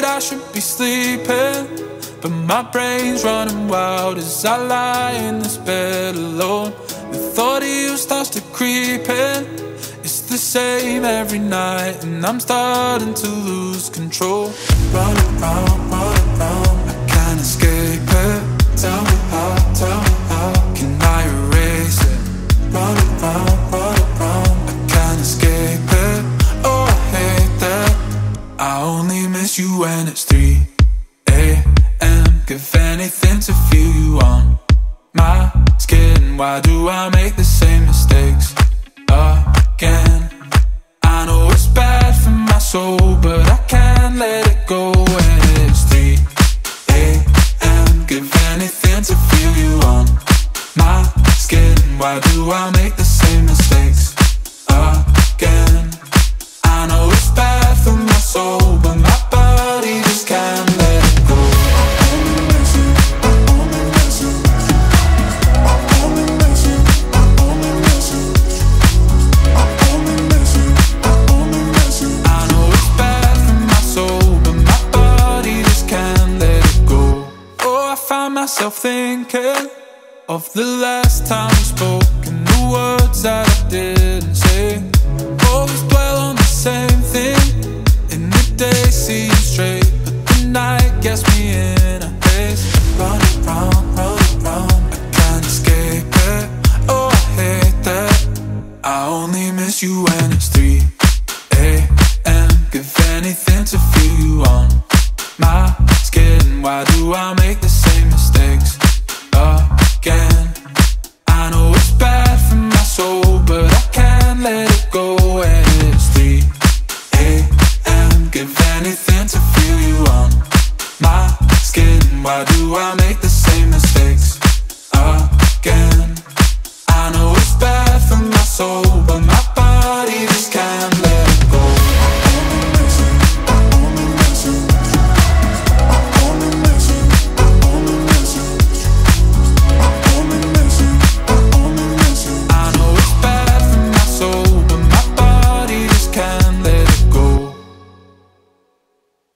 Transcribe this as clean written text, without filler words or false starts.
I should be sleeping, but my brain's running wild as I lie in this bed alone. The thought of you starts to creep in. It's the same every night, and I'm starting to lose control. Run around, I can't escape it. Tell me how can I erase it? Run around, I can't escape it. Oh, I hate that. I only miss you when it's 3 a.m. Give anything to feel you on my skin. Why do I make the same mistakes again? I know it's bad for my soul, but I can't let it go when it's 3 a.m. Give anything to feel you on my skin. Why do I make the same mistakes again? I know it's bad for my soul, but my body just can't let it go. Myself thinking of the last time we spoke and the words that I didn't say. Always dwell on the same thing. In the day see you straight, but the night gets me in a haze. Run around, I can't escape it. Oh, I hate that. I only miss you when it's 3 a.m. Give anything to feel you on my skin. Why do I make the same mistakes again?